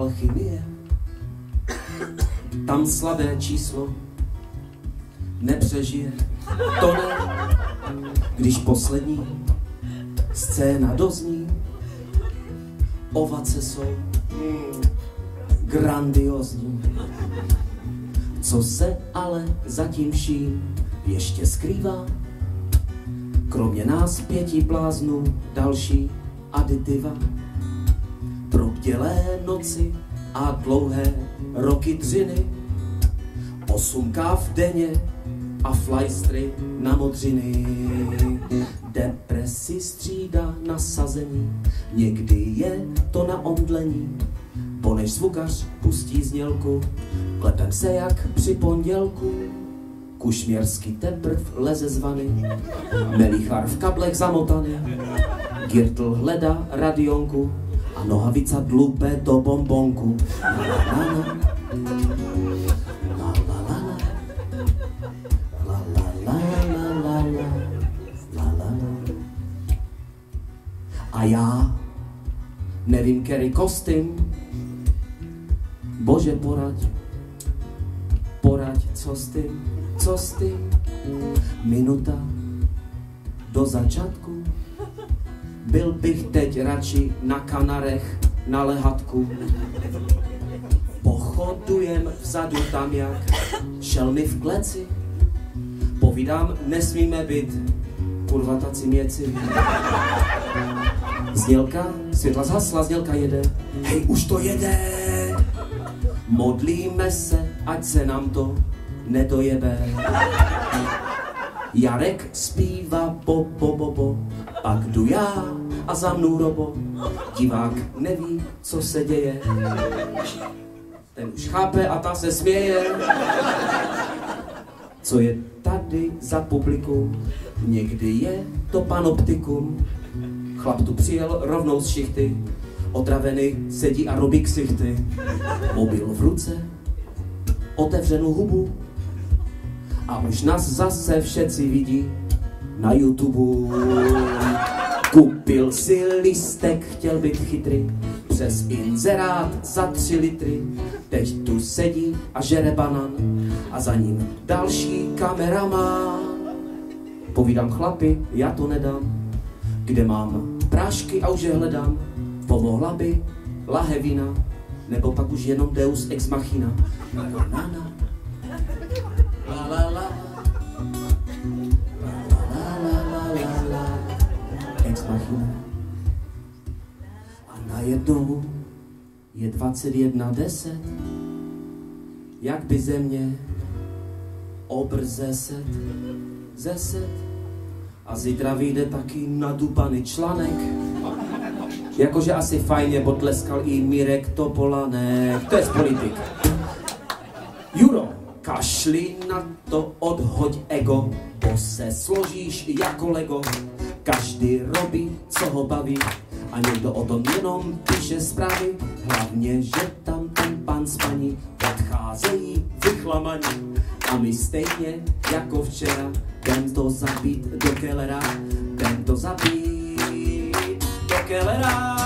alchymie. Tam slabé číslo nepřežije, to ne, když poslední scéna dozní. Ovace jsou grandiozní. Co se ale zatím vším ještě skrývá? Kromě nás 5 bláznů další aditiva. Probdělé noci a dlouhé roky dřiny, 8 káv denně a flajstry na modřiny. Depresi střídá nasazení, někdy je to na omdlení, bo než zvukař pustí znělku, klepem se jak při pondělku. Kušměrský teprv leze z vany, melichar v kablech zamotaný, Girtl hledá radionku a nohavica dlupe do bombonku. A já nevím, který kostým, bože poraď, co s tím, minuta do začátku, byl bych teď radši na Kanarech na lehatku. Pochodujem vzadu tam jak šelmy v kleci, povídám, nesmíme být kurva taci měci. Znělka, světla zhasla, znělka jede, hej, už to jede. Modlíme se, ať se nám to nedojebe. Jarek zpívá bo, pak jdu já a za mnou Robo. Divák neví, co se děje, ten už chápe a ta se směje. Co je tady za publikum? Někdy je to panoptikum. Chlap tu přijel rovnou z šichty, otravený sedí a robí ksichty. Mobil v ruce, otevřenou hubu a už nás zase všetci vidí na YouTube. Kupil si lístek, chtěl být chytrý, přes inzerát za 3 litry. Teď tu sedí a žere banan a za ním další kameraman. Povídám, chlapi, já to nedám, kde mám prášky a už je hledám. Pomohla by lahevina, nebo pak už jenom deus ex machina. Ex machina. A najednou je 21:10, jak by země obrze zeset. A zítra vyjde taky nadupaný článek, jakože asi fajně potleskal i Mirek Topolánek, to je z politik. Juro, kašli na to, odhoď ego, bo se složíš jako Lego. Každý robí, co ho baví, a někdo o tom jenom píše zprávy. Hlavně, že tam ten pan s paní odcházejí vychlamaní. A my stejně jako včera, jdem to zabít do Kellera, jdem to zabít do Kellera.